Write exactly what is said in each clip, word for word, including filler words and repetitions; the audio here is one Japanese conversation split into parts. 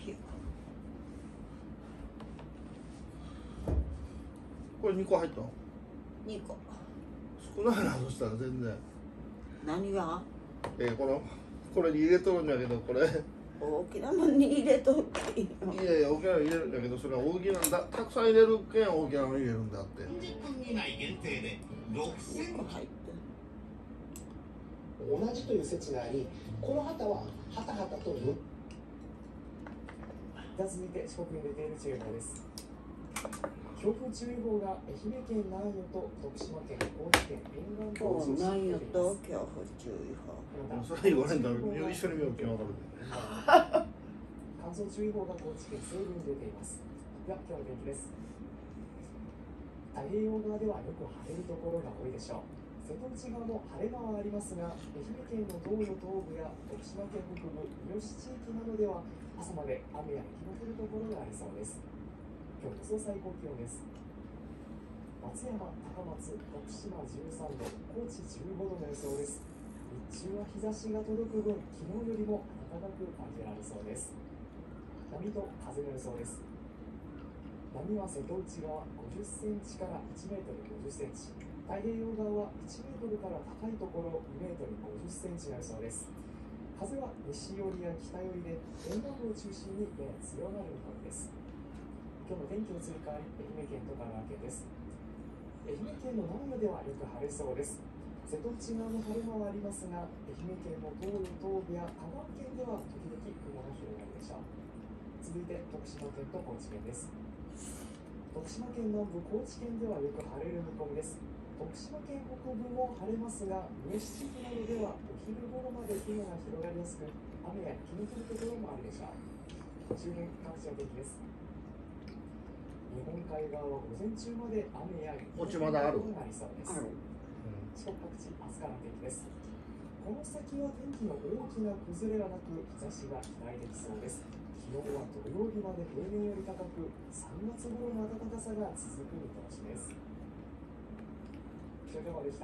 日。 これにこ入ったの？ にこ。 少ないな、そしたら全然。 何が？ えー、このこれに入れとるんだけど、これ大きなもんに入れとっていいの？ いやいや、大きなの入れるんだけど、それは大きなのだ、たくさん入れるけん大きなの入れるんだって。 さんじゅっぷん以内限定でろくせんにこ入って同じという説があり、この旗はハタハタとむ。続いて四国に出ている注意報です。強風注意報が愛媛県南予と徳島県、高知県沿岸部をこう南予と強風注意報。 それ言われんだろ、一緒に見ようけん分かる。 乾燥注意報が高知県西部に出ています。では今日の天気です。太平洋側ではよく晴れるところが多いでしょう。瀬戸内側も晴れ間はありますが、愛媛県の道予東部や徳島県北部、三好地域などでは朝まで雨や雪の降るところがありそうです。今日の予想最高気温です。松山、高松、徳島じゅうさんど、高知じゅうごどの予想です。日中は日差しが届く分、昨日よりも暖かく感じられそうです。波と風の予想です。波は瀬戸内側ごじゅっセンチからいちメートルごじゅっセンチ、太平洋側はいちメートルから高いところにメートルごじゅっセンチの予想です。風は西寄りや北寄りで沿岸部を中心にやや強まる見込みです。今日の天気の移り変わり、愛媛県と香川県です。愛媛県の南部ではよく晴れそうです。瀬戸内側の晴れ間はありますが、愛媛県の東予東部や香川県では時々雲が広がるでしょう。続いて徳島県と高知県です。徳島県南部、高知県ではよく晴れる見込みです。徳島県北部も晴れますが、三好地域などではお昼頃まで雲が広がりやすく、雨や雪の降るところもあるでしょう。周辺各地の天気です。日本海側は午前中まで雨や雪の降るところがありそうです。四国各地、明日からの天気です。この先は天気の大きな崩れはなく、日差しが期待できそうです。気温は土曜日まで平年より高く、さんがつ頃の暖かさが続く見通しです。気象情報でした。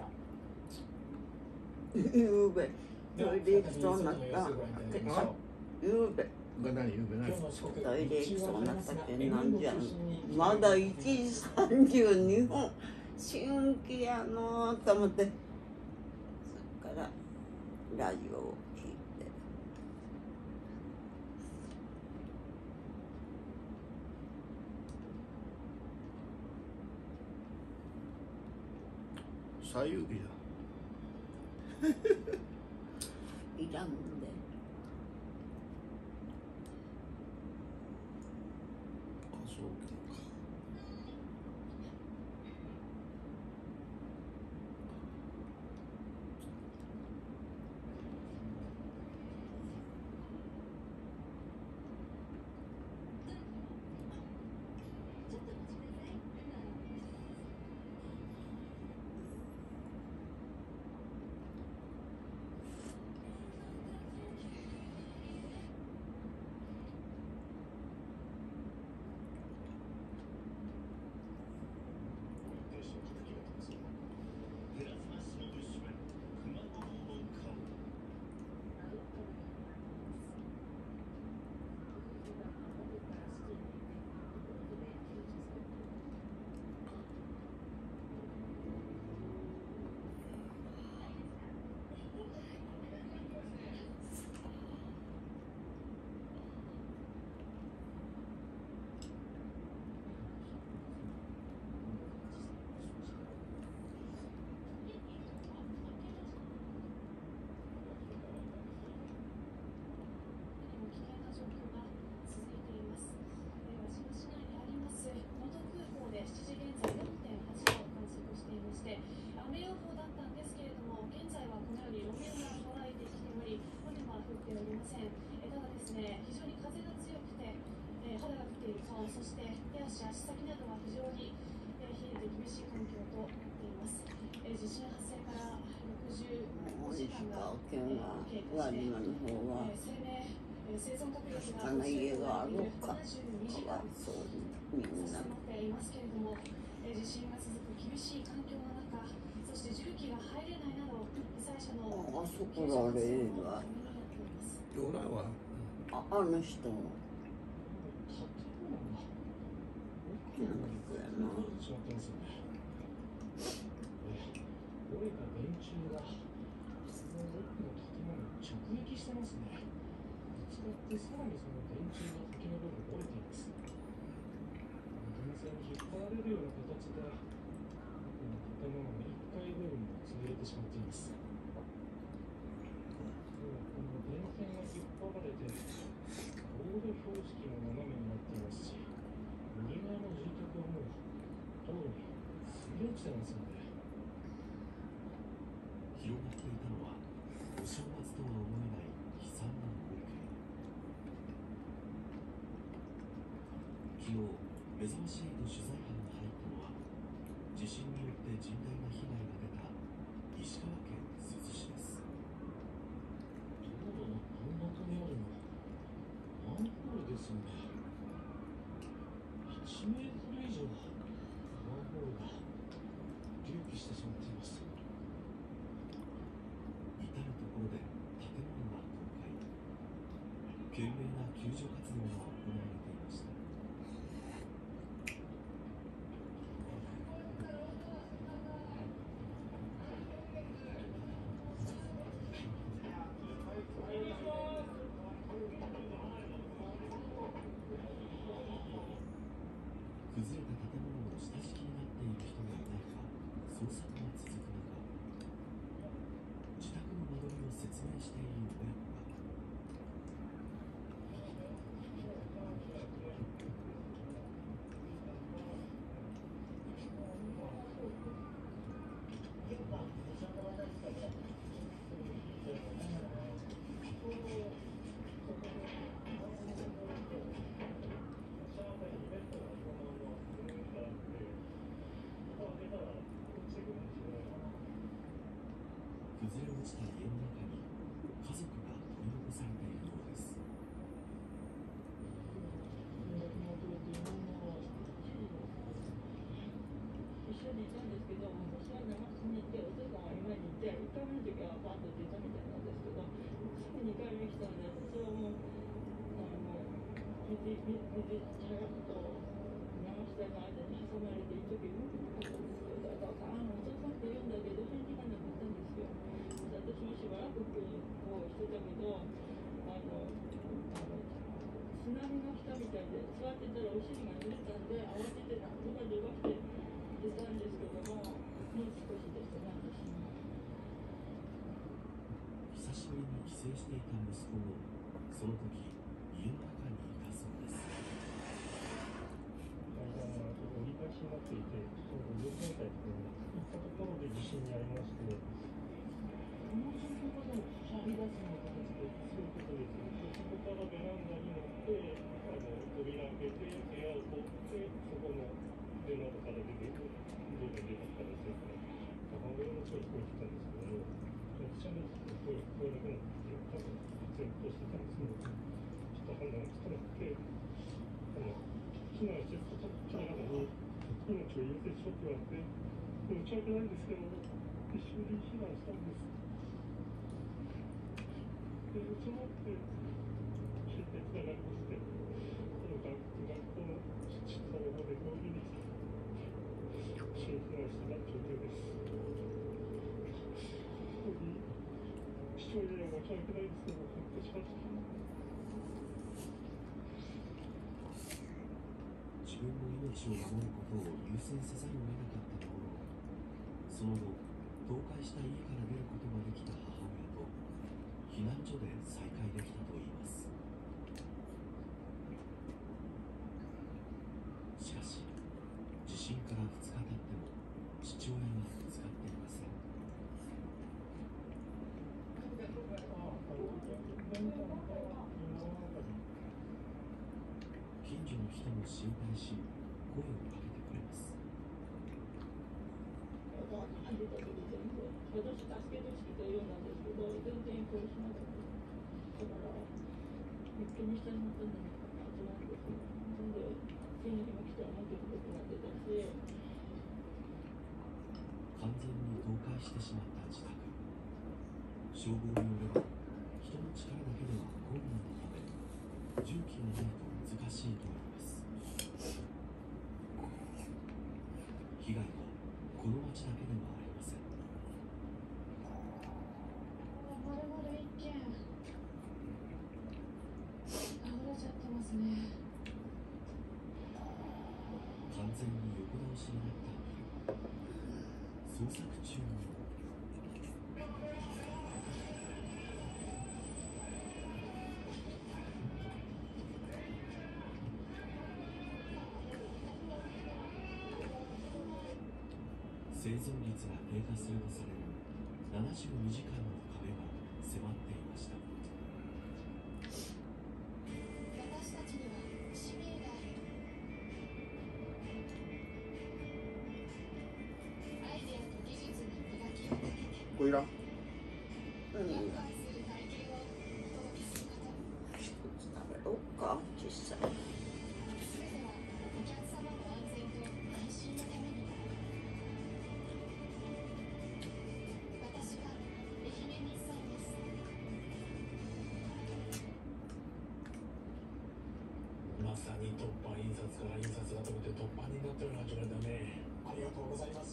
ゆうべトイレ行きそうになった。ゆうべが何ゆうべ何トイレ行きそうになったけんなんじゃん。まだいちじさんじゅうにふん。新規やのと思って、それからラジオを聞いて。 左右日だいらんで。 あ、そうか。 そして手足、足先などは非常に冷えて厳しい環境となっています。地震発生からろくじゅうごじかんが経過して、生命、生存確率がななじゅうにじかん進っていますけれども、地震が続く厳しい環境の中、そして重機が入れないなど、被災者のあそこられが。 どうないわ。 あ、あの人。 しまってますよね。折れた電柱が室内の奥の建物に直撃してますね。ぶつかってさらにその電柱が先の部分折れています。電線に引っ張られるような形で建物のいっかい部分も潰れてしまっています。この電線が引っ張られて道路標識も斜めになっていますし、右側の住宅はもう道路に滑り落ちてますよね。 広がっていたのはお正月とは思えない悲惨な光景。昨日めざましエイト取材班が入ったのは地震によって甚大な被害が出た石川県珠洲市です。 道路の真ん中にあるのマンホールですよね。いちメートル以上マンホールが隆起してしまっています。 至る所で建物が倒壊。懸命な救助活動が行われていました。崩れた建物の下敷きになっている人がいないか捜索が続く中、自宅の間取りを説明している親子が。崩れ落ちた家の中に家族が取り残されているようです。 一緒にいたんですけど、私は長靴に行って、お父さんは今に行って、いっかいめの時はパーッと出たみたいなんですけど、すぐにかいめ来たので、私はもう、あの水、水、水、茶がと長靴の間に挟まれて、一時動けなかったんですけど、だから、あのお父さんって言うんだけど、返事がなかったんですよ。私もしばらくこうしてたけど、あの、あの津波が来たみたいで、座ってたらお尻が濡れたんで、慌ててなんとか伸ばして出たんですけども、もう少しでしたね、私も。 久しぶりに帰省していた息子も、その時家の中にいたそうです。 間が折り返しになっていて、ちょうどよんメーターといったところで地震にありまして、この状況がでも張り出すような形でそういうことですね。そこからベランダに乗って、あの扉開けて、部屋を取って、そこの出窓から出て、どう出た形ですね。母親の声聞こえてたんですけども、私はね、声が聞こえなくなって、多分、前としてたんですけど、ちょっと判断がつかなくて、あの避難して、ちょっと体に命を優先しろって言われて、申し訳ないんですけども、一緒に避難したんです。で、その後で、出血がなくして、その学校の下の方で病院に来て、一緒に避難した状況です。本当に、父親には申し訳ないんですけど、ほっとしました。 自分の命を守ることを優先せざるを得なかったものの、その後、倒壊した家から出ることができた母親と避難所で再会できたといいます。しかし、地震からふつか経っても父親は見つかっていません。近所の人も心配し、声をかけてくれます。 出た時全部、私助けてほしくて言うんですけど、全然声しなかった。だから、一気に下になったんじゃないかなと思うんですよ。なんで、次の日も来たらもうちょっと良くなってたし。 完全に倒壊してしまった自宅。消防によれば、人の力だけでは困難なため、重機がないと難しいといいます。 被害はこの町だけではありません。 まるまる一軒倒れちゃってますね。 完全に横倒しになったビル。捜索中に生存率が低下するとされるななじゅうにじかんの壁が迫っていました。 私たちには使命がある。アイデアと技術に磨きをかけてこれいらん。 うんヤンマイする体験をお届けすること。 一つ食べろうか小さい。 すべてはお客様の安全と安心のために。私は愛媛日産です。 まさに突破印刷から印刷が飛べて突破になったような状態だね。ありがとうございます。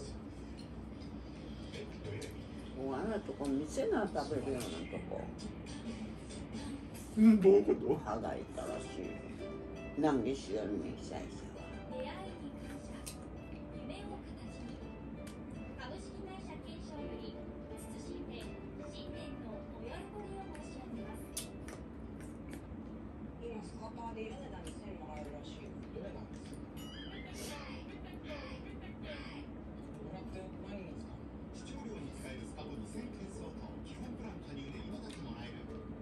もうあんなとこ店が食べるようなとこうん、どういうこと？ 歯がいたらしい。難儀しよるみさいさ。 出会いに感謝、夢を形に。株式会社検証より謹んで新年のお喜びを申し上げます。 今スカパーで米田にせんもらえるらしいよ。 米田です。もらって何に使うの？ 視聴料に使えるスカボにせんけん相当、基本プラン加入で今だけもらえる。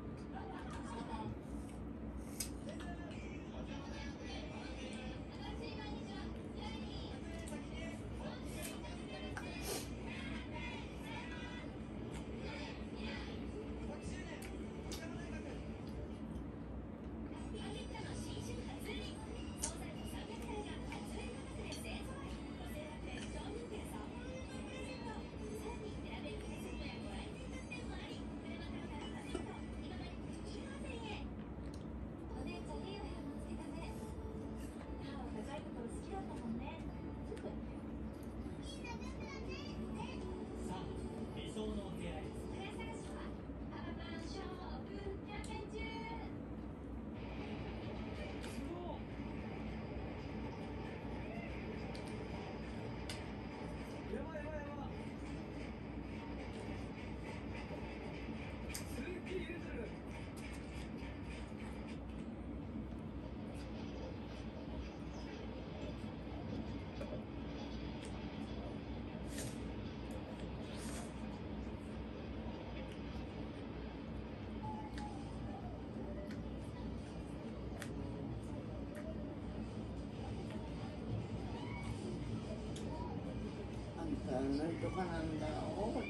あんたのとかなんだろう。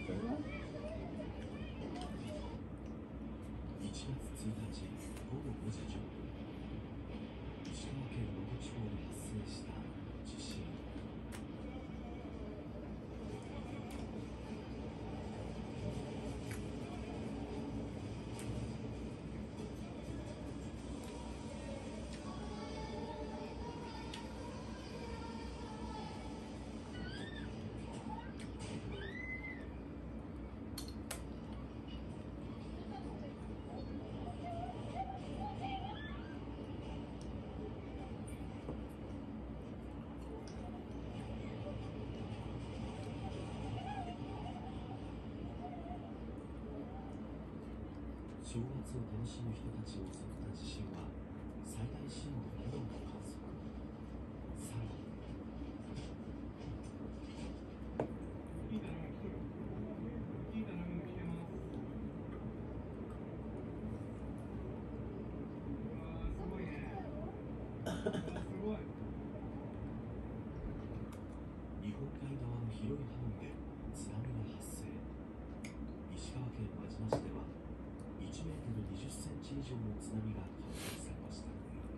いちがつついたちごごごじじゅっぷん、石川県能登地方で発生した地震。正月を楽しむ人たちを襲った地震は最大震度にどを観測。さらに日本海側の広い範囲で津波が発生。石川県輪島市ではいちメートルにじゅっセンチ以上の津波が観測されました。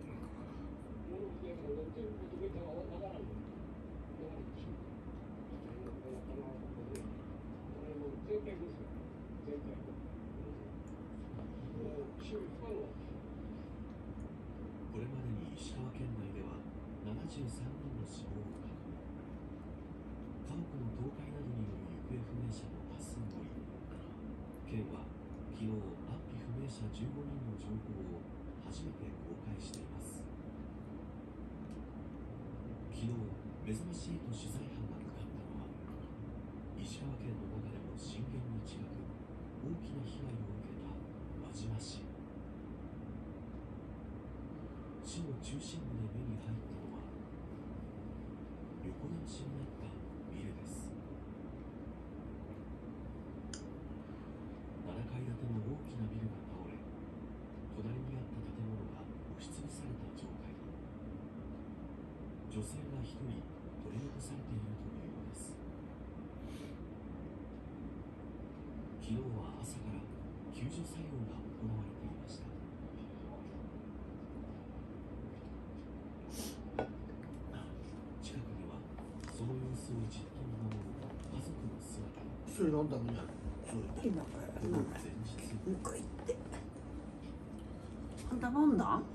これまでに石川県内ではななじゅうさんにんの死亡を確認。 家屋の倒壊などによる行方不明者も多数おり、県は昨日安否不明者じゅうごにんの情報を初めて公開しています。昨日めざましいと取材班が向かったのは石川県の中でも震源に近く大きな被害を受けた輪島市。市の中心部で目に入ったのは横倒しになったビルです。ななかい建ての大きなビルが倒れ、隣にあった建物が押しつぶされた状態に。女性が一人取り残されているというのです。昨日は朝から救助作業が行われていました。近くにはその様子をじっと見守る家族の姿が。 それ飲んだのにある。 今からこの前日向こう行ってあんた飲んだ？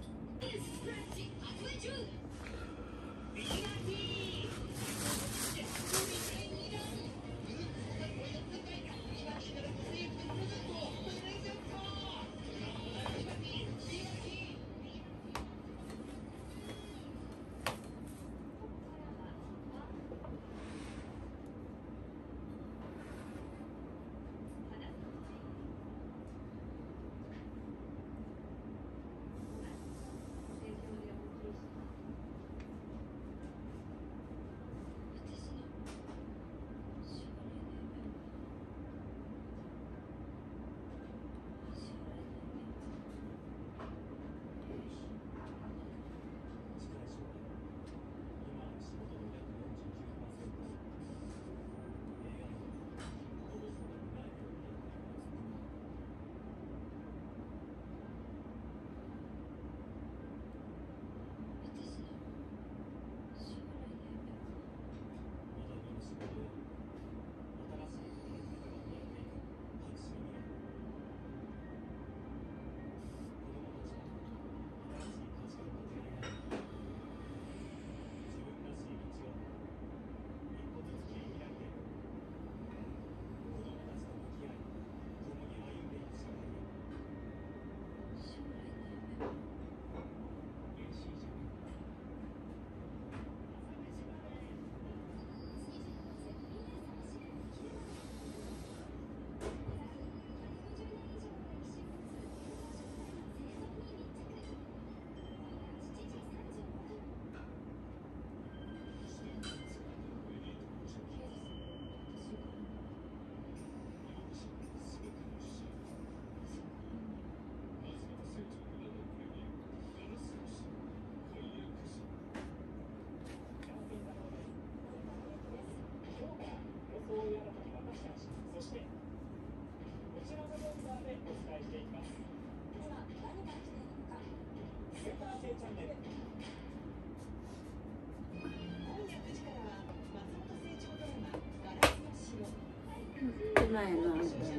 ないの。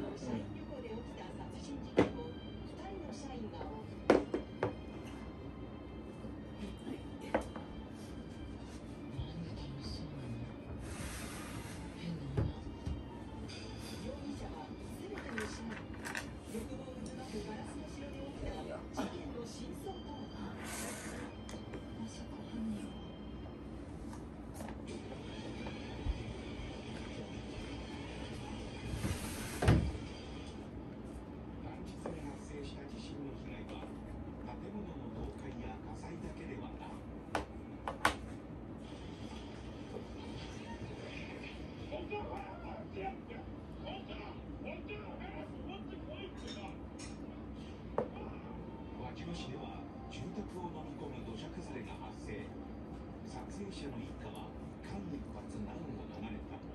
者の一家は間一髪難を逃れた。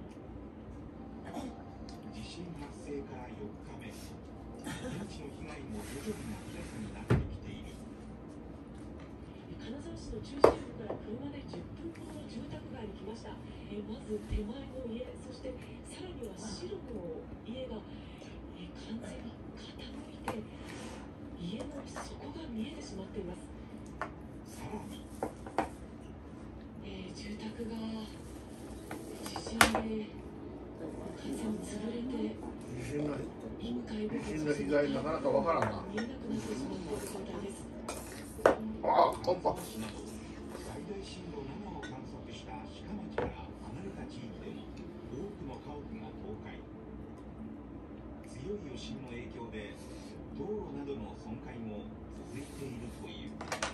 地震発生からよっかめ、現地の被害も徐々に明らかになってきている。 金沢市の中心部から車でじゅっぷんほどの住宅街に来ました。えまず手前の家、そしてさらには白の家がえ完全に傾いて家の底が見えてしまっています。 さらにえー、住宅が地震断で完全に潰れて地震の地震の被害なかなかわからんな。 見えなくなってしまっている状態です。 ああ、コンパ。 最大震度ななを観測した鹿町から離れた地域でも多くの家屋が倒壊。強い余震の影響で道路などの損壊も続いているという。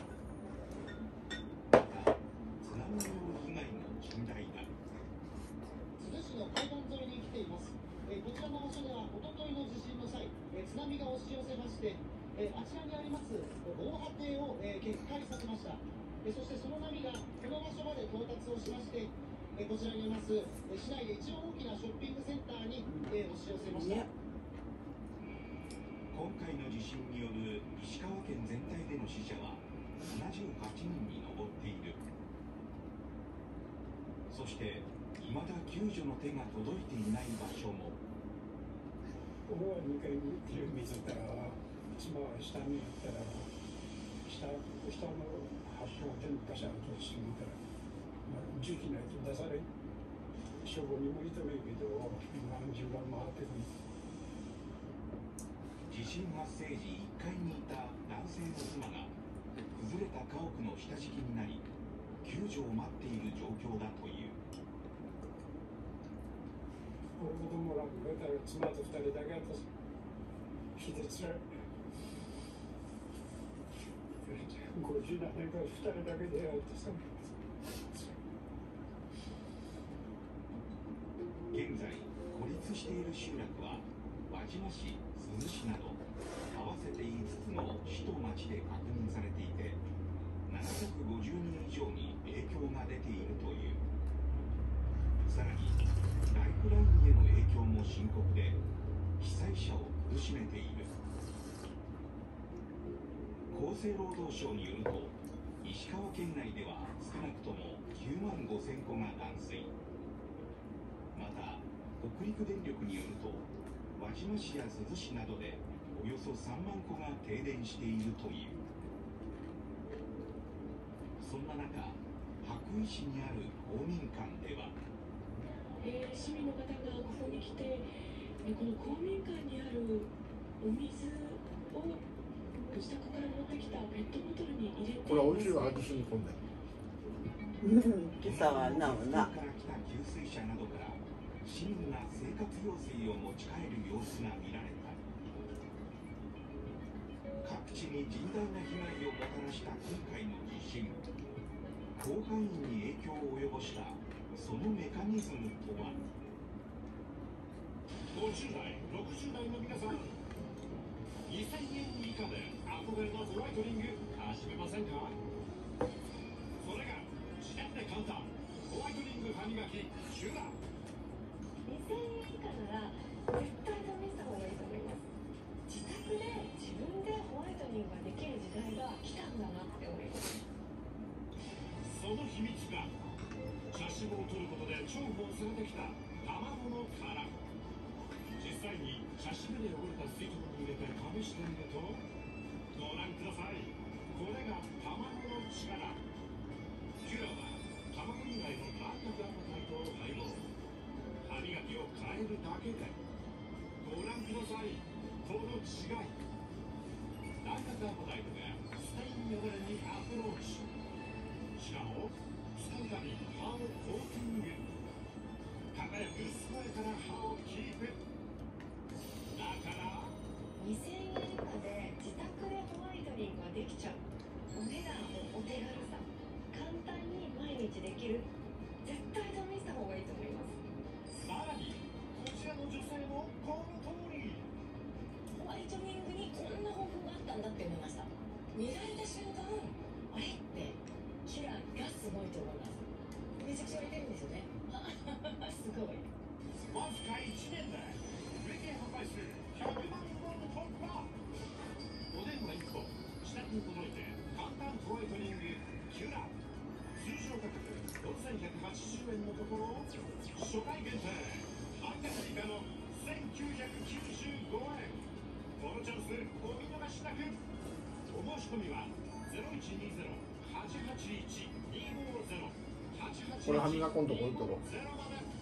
また津波による被害も甚大だ。 珠洲市の海岸沿いに来ています。えーこちらの場所ではおとといの地震の際、えー津波が押し寄せまして、えーあちらにあります防波堤を、えー決壊させました。えーそしてその波がこの場所まで到達をしまして、えーこちらにあります、えー市内で一番大きなショッピングセンターに、えー押し寄せました。 今回の地震による石川県全体での死者はななじゅうはちにんに上っている。そして未だ救助の手が届いていない場所も。 ここはにかいにテレビ見てたら、妻は下に行ったら、下下の発症全部ガシャンとしてみたら、まあ、重機ないと出され、消防にもいとるけど、何十番回ってる。 地震発生時いっかいにいた男性の妻が崩れた家屋の下敷きになり救助を待っている状況だという。 この子供らも出たら妻と二人だけだとひでつらい。ごじゅうななねんから二人だけでやるとさ。 現在孤立している集落は輪島市、珠洲市など合わせていつつの市と町で確認されていてななひゃくごじゅうにん以上に影響が出ているという。さらにライフラインへの影響も深刻で被災者を苦しめている。厚生労働省によると石川県内では少なくともきゅうまんごせんこが断水。また北陸電力によると輪島市や珠洲市などでおよそさんまんこが停電しているという。そんな中羽咋市にある公民館では、 えー、市民の方がここに来て、えーこの公民館にあるお水を自宅から持ってきたペットボトルに入れて、 これ美味しいわ、味染み込んで。 今朝はなおな。 から来た給水車などから市民が生活用水を持ち帰る様子が見られた。各地に甚大な被害をもたらした今回の地震。広範囲に影響を及ぼしたそのメカニズムとは。 ごじゅう代、ろくじゅう代の皆さん、にせんえん以下で憧れのホワイトニング始めませんか？それが自宅で簡単ホワイトニング歯磨きシュラ。 にせんえん以下なら絶対試した方がいいと思います。自宅で自分でホワイトニングができる時代が来たんだなって思います。 その秘密が茶脂肪を取ることで重宝されてきた卵の殻。実際に茶渋で汚れた水筒に入れて試してみると、ご覧ください。これが卵の力。キュラは卵由来のラクタムタイトを配合。歯磨きを変えるだけでご覧ください、この違い。ラクタムタイトがステイン汚れにアプローチ。しかも使うたび歯をコーティング。輝く健やかな歯をキープ。だからにせんえん以下で自宅でホワイトニングができちゃう。お値段もお手軽さ、簡単に毎日できる。絶対試した方がいいと思います。 さらにこちらの女性もこの通り。 ホワイトニングにこんな方法があったんだって思いました。見られた瞬間、あれってキュラがすごいと思います。めちゃくちゃ売れてるんですよね。すごい。 わずかいちねんで累計販売数ひゃくまんぼん突破。お電話いっこ、自宅に届いて簡単ホワイトニングキュラ。通常価格ろくせんひゃくはちじゅうえんのところ、初回限定半額以下のせんきゅうひゃくきゅうじゅうごえん。このチャンスお見逃しなく。お申し込みはゼロいちにゼロ はちはちいち にごゼロ はちはちいちこれ歯磨きのとこ置いとこう。 ゼロまで。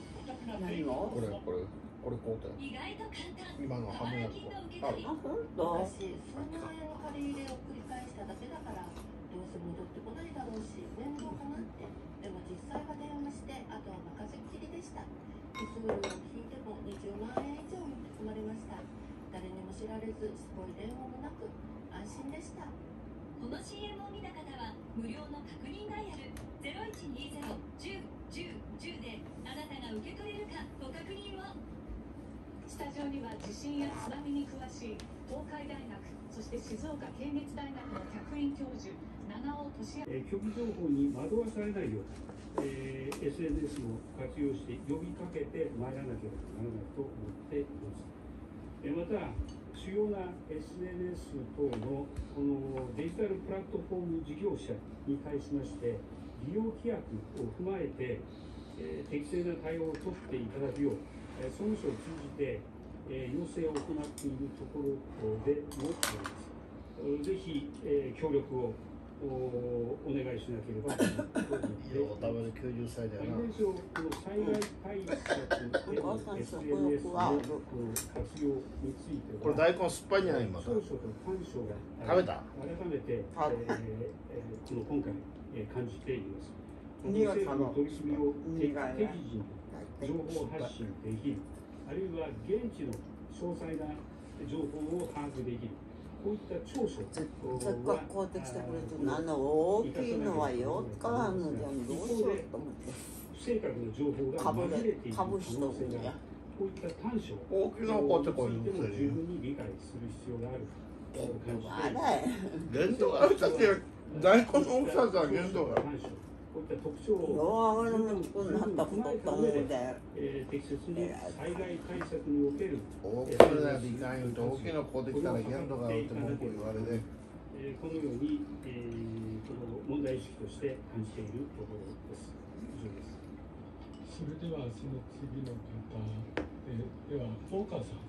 何をこれこれこれ買うたよ。 意外と簡単。 今のハムやつある。 あ、ほんと昔数万円の借り入れを繰り返しただけだから、どうせ戻ってこないだろうし面倒かなって。でも実際は電話して、あとは任せっきりでした。手数料を引いてもにじゅうまんえん以上持ってこまれました。誰にも知られずしつこい電話もなく安心でした。 この シーエム を見た方は無料の確認ダイヤルゼロいちにゼロ いちゼロ いちゼロ であなたが受け取れるかご確認を。 スタジオには地震や津波に詳しい東海大学、そして静岡県立大学の客員教授長尾俊也。 えー、虚偽情報に惑わされないように、えー、エスエヌエス も活用して呼びかけてまいらなければならないと思っています。えー、また主要な エスエヌエス 等のこのデジタルプラットフォーム事業者に対しまして利用規約を踏まえて、えー、適正な対応を取っていただくよう、えー、総務省を通じて、えー、要請を行っているところでもあります。ぜひ、えー、協力をお願いしなければならないと思ってよう食べるきゅうじゅっさいだよな。 いずれにしろこの災害対策への エスエヌエス の活用については、 これ大根酸っぱいんじゃない今。 当初と短所が食べた。 改めて、えーえー、この今回、えー、感じています。 苦政府の取り組みを適苦い時に情報発信できる、あるいは現地の詳細な情報を把握できる。こういった長所せっかく買ってきてくれてるの、あの大きいのはよっかあんのじゃん、どうしようと思って。 不正確な情報が紛れている可能性が、こういった短所大きな子ってこういうのも十分に理解する必要があると感じています。 あれ限度があるだけ大根の大きさが限度がある。 こういった特徴をよう上がるのこんなったことと思うで、 えー、適切に災害対策における大きな理解と大きな子できたら限度があるって文句言われて、 えー、このように、えー、この問題意識として感じているところです。以上です。 それではその次の方、えー、では大川さん。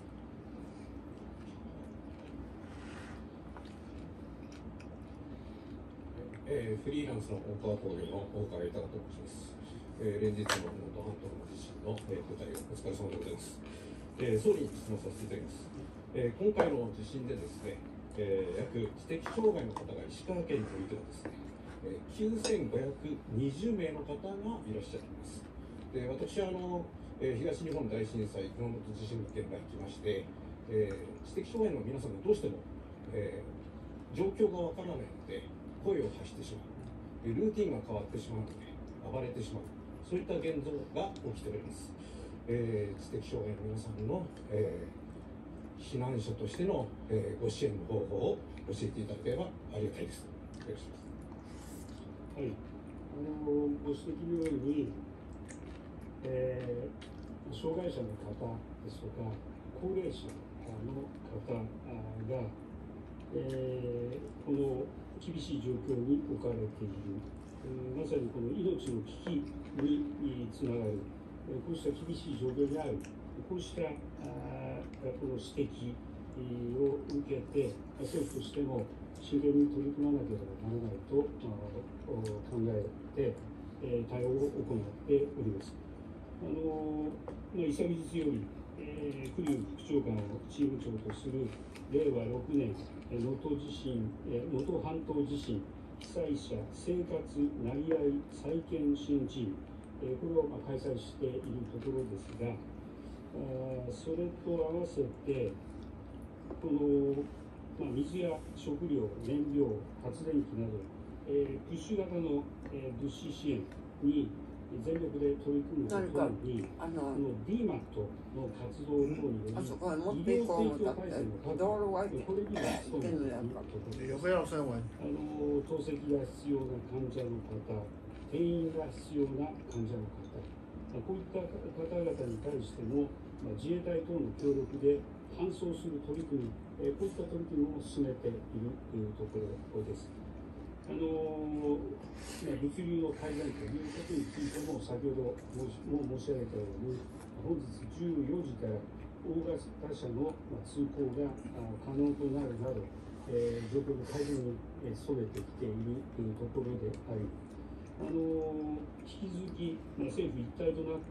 えー、フリーランスの大川工業の大川豊と申します。えー、連日の能登半島の地震の、えー、舞台をお疲れ様でございます。えー、総理に質問させていただきます。えー、今回の地震でですね、えー、約知的障害の方が石川県においてはですね、えー、きゅうせんごひゃくにじゅうめいの方がいらっしゃいます。で、私はあの、えー、東日本大震災、熊本地震の現場に来まして、えー、知的障害の皆さんがどうしても、えー、状況がわからないので、声を発してしまう、ルーティンが変わってしまうので暴れてしまう、そういった現象が起きております。えー、知的障害の皆さんの、えー、避難者としての、えー、ご支援の方法を教えていただければありがたいです。よろしくお願いします。はい、あのご指摘のように、えー、障害者の方ですとか高齢者の方が、えー、この厳しい状況に置かれている、えー、まさにこの命の危機につながる、えー、こうした厳しい状況にある、こうしたあこの指摘を受けて、政府としても真剣に取り組まなければならないと、まあ、考えて、えー、対応を行っております。あのまあ、潔日より、えー、栗生副長官をチーム長とするれいわろくねん能登地震、能登半島地震被災者生活なり合い再建支援チーム、これをまあ開催しているところですが、それと合わせて、この、まあ、水や食料、燃料、発電機など、えー、プッシュ型の、えー、物資支援に全力で取り組むとともに、あの ディーマット の活動等により、医療提供体制の確保、これには努めているところです。あの透析が必要な患者の方、転院が必要な患者の方、こういった方々に対しても、まあ、自衛隊等の協力で搬送する取り組み、えこういった取り組みを進めているところです。あの物流の改善ということについても、先ほども申し上げたように、本日じゅうよじから大型車の通行が可能となるなど、えー、状況の改善に努めてきているというところであり、あの引き続き、まあ、政府一体となって、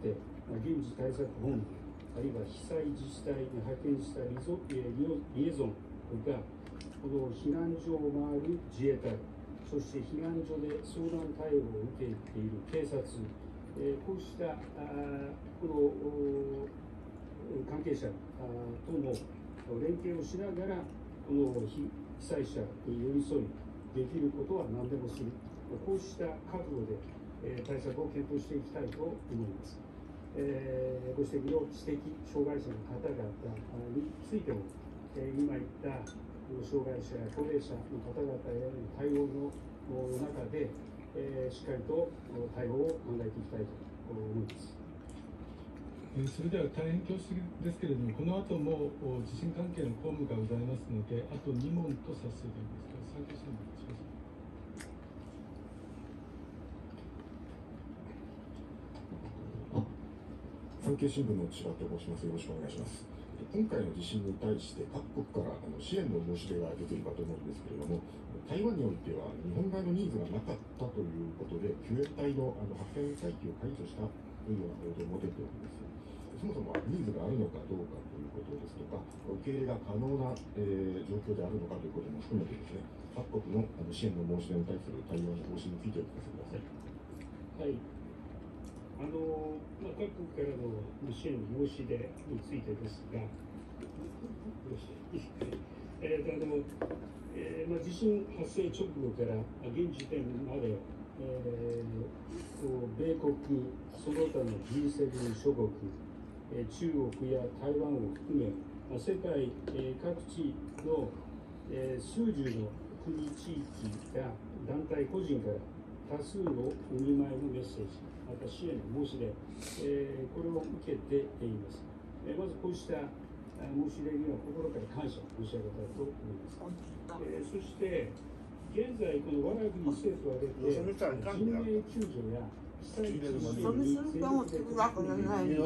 現地対策本部、あるいは被災自治体に派遣したリゾリリエゾンが、この避難所を回る自衛隊、そして避難所で相談対応を受けている警察、えー、こうしたあこの関係者との連携をしながら、この被災者に寄り添い、できることは何でもする、こうした覚悟で、えー、対策を検討していきたいと思います。えー、ご指摘の知的障害者の方々についても、えー、今言った障害者や高齢者の方々への対応の中で、えー、しっかりと対応を考えていきたいと思います。 えー、それでは大変恐縮ですけれども、この後も地震関係の公務がございますので、あとに問とさせていただきます。産経新聞します。 産経新聞の千葉と申します。よろしくお願いします。今回の地震に対して各国からあの支援の申し出が出ているかと思うんですけれども、台湾においては日本側のニーズがなかったということで、救援隊のあの派遣待機を解除したというような報道も出ております。そもそもニーズがあるのかどうかということですとか、受け入れが可能な、えー、状況であるのかということも含めてですね、各国のあの支援の申し出に対する対応の方針についてお聞かせください。 はい。あのまあ、各国からの支援の申し出についてですが、えー、あのえーまあ、地震発生直後から現時点まで、えー、米国、その他の ジーセブン 諸国、えー、中国や台湾を含め、まあ、世界、えー、各地の、えー、数十の国、地域や団体、個人から多数のお見舞いのメッセージ、また支援の申し出、えー、これを受けています。えー、まずこうした申し出には心から感謝申し上げたいと思います。えー、そして、現在、この我が国政府を挙げて、人命救助や被災地支援に全力で取り組んでいる各国からの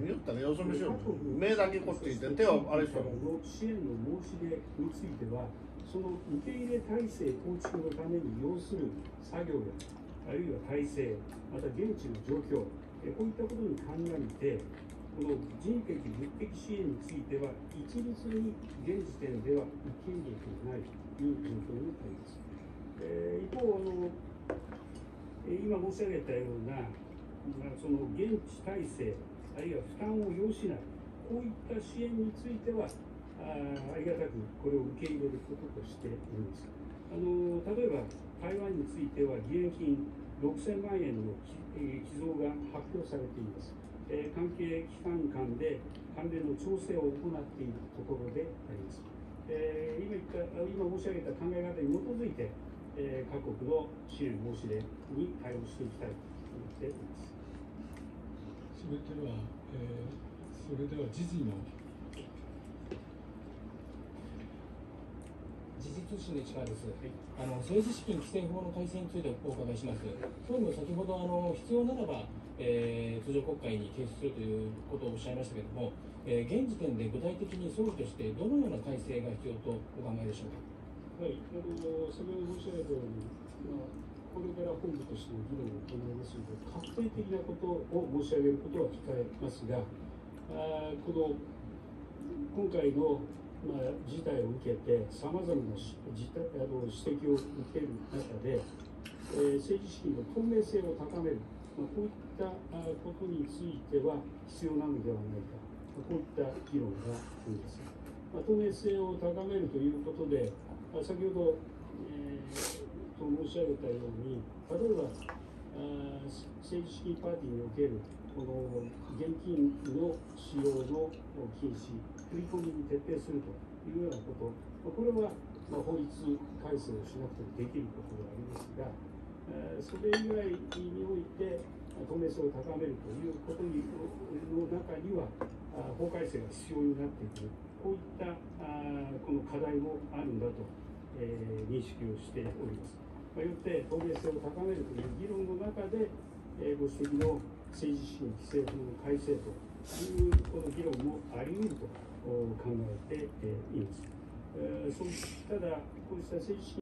支援の申し出については、その受け入れ体制構築のために要する作業や、あるいは体制、また現地の状況、えこういったことに鑑みて、この人的、物的支援については、一律に現時点では受け入れていないという状況にあります。えー、一方あの、今申し上げたような、その現地体制、あるいは負担を要しない、こういった支援については、あ, ありがたくこれを受け入れることとしております。あの例えば、台湾については義援金ろくせんまんえんの寄贈が発表されています。えー、関係機関間で関連の調整を行っているところであります。えー、今言った今申し上げた考え方に基づいて、えー、各国の支援申し出に対応していきたいと思っております。 それでは、えー、それでは時事の時事通信の市川です、はい、あの政治資金規正法の改正についてお伺いします。総理も先ほどあの必要ならば、えー、通常国会に提出するということをおっしゃいましたけれども、えー、現時点で具体的に総理としてどのような改正が必要とお考えでしょうか。 はい、あの先ほど申し上げたように、まあ、これから本部としての議論を行いますので、確定的なことを申し上げることは控えますが、あこの今回のまあ、事態を受けて、さまざまな事態あの指摘を受ける中で、えー、政治資金の透明性を高める、まあ、こういったことについては必要なのではないか、まあ、こういった議論があります。まあ、透明性を高めるということで、まあ、先ほど、えー、と申し上げたように、例えばあ政治資金パーティーにおけるこの現金の使用の禁止、振り込みに徹底するというようなこと、これはまあ法律改正をしなくてもできることでありますが、それ以外において透明性を高めるということにの中には、法改正が必要になってくる、こういったこの課題もあるんだと認識をしております。よって透明性を高めるという議論の中で、ご指摘の政治資金規正法の改正というこの議論もあり得ると考えています。そうただ、こうした政治資金